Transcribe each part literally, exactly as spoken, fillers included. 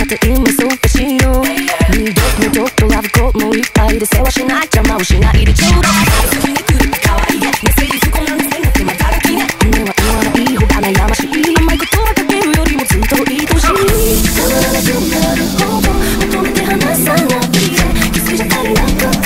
って今忙しいの。どこもどこラブコードもいっぱいで世話しない邪魔をしないでちょうだい。先に来るかわいいねセリフこんなんせんなくてまたらきね。胸は言わないほど悩ましい。甘い言葉かけるよりもずっと愛しい。たまらなくなるほど求めて離さないでキスじゃ足りなくて急ぐ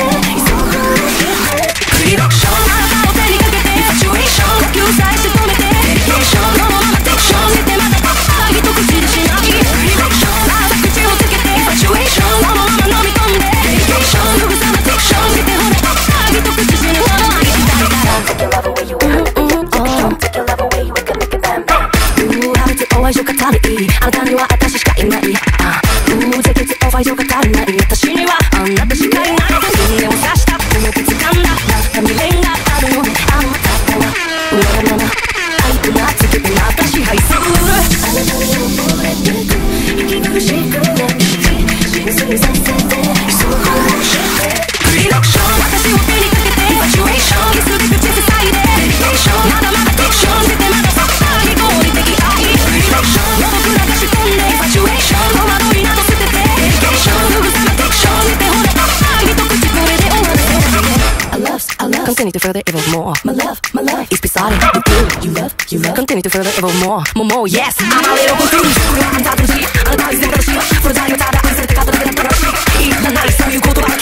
クリロクションあなたを手にかけてシチュエーション呼吸さえして止めてデリケーションのままテクション寝てまたあ一口でしないクリロクションあなた口をつけてシチュエーションのまま飲み込んでデリケーションふぐさまテクション寝てほれあ一口死ぬほど愛したいから Take your love away you want Take your love away we can make it bam bam Ooh ハウツお愛情語りあなたには私しかいないOoh 絶血お愛情語りない私にはあなたしかいない胸を刺したこの手掴んだ中未練があるのであなたはうららな愛となつけてまた支配するあなたに溺れてく息苦しくなって浸水させて急ぐクリロクション私を手にかけてシチュエーションキスで口塞いでデリケーションまだまだテクションしてまださ最後に的愛クリロクションの僕流し込んでシチュエーション戸惑いなど捨ててデリケーションふぐさまテクションしてほれ愛一口これで終わるI love, I love Continue to further ever more My love, my love It's beside it You do, you love, you love Continue to further ever more More, more, yes I'm a little confused これはあんたとしいあなたは全部正しいそれだよただ愛されて勝っただけだったらしいいらないそういう言葉